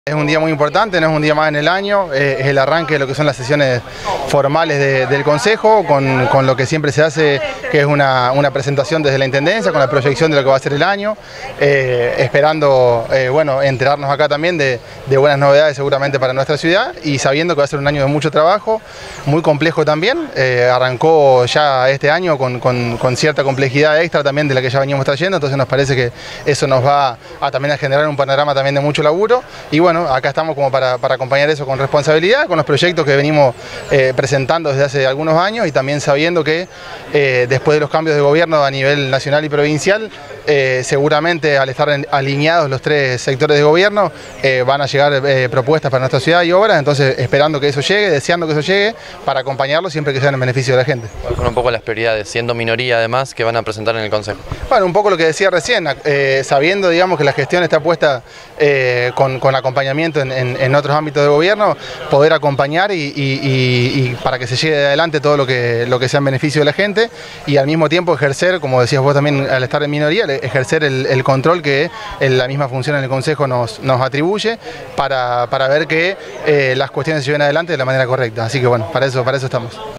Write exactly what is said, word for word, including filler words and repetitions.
Es un día muy importante, no es un día más en el año, eh, es el arranque de lo que son las sesiones formales de, del Consejo, con, con lo que siempre se hace, que es una, una presentación desde la Intendencia, con la proyección de lo que va a ser el año, eh, esperando eh, bueno, enterarnos acá también de, de buenas novedades seguramente para nuestra ciudad y sabiendo que va a ser un año de mucho trabajo, muy complejo también, eh, arrancó ya este año con, con, con cierta complejidad extra también de la que ya veníamos trayendo, entonces nos parece que eso nos va a también a generar un panorama también de mucho laburo y bueno, Bueno, acá estamos como para, para acompañar eso con responsabilidad, con los proyectos que venimos eh, presentando desde hace algunos años y también sabiendo que eh, después de los cambios de gobierno a nivel nacional y provincial, eh, seguramente al estar en, alineados los tres sectores de gobierno, eh, van a llegar eh, propuestas para nuestra ciudad y obras, entonces esperando que eso llegue, deseando que eso llegue, para acompañarlo siempre que sea en beneficio de la gente. ¿Cuáles son un poco las prioridades, siendo minoría además, que van a presentar en el Consejo? Bueno, un poco lo que decía recién, eh, sabiendo digamos que la gestión está puesta eh, con, con acompañamiento En, en, en otros ámbitos de gobierno, poder acompañar y, y, y, y para que se llegue adelante todo lo que, lo que sea en beneficio de la gente y al mismo tiempo ejercer, como decías vos también al estar en minoría, ejercer el, el control que la misma función en el Consejo nos, nos atribuye para, para ver que eh, las cuestiones se lleven adelante de la manera correcta. Así que bueno, para eso, para eso estamos.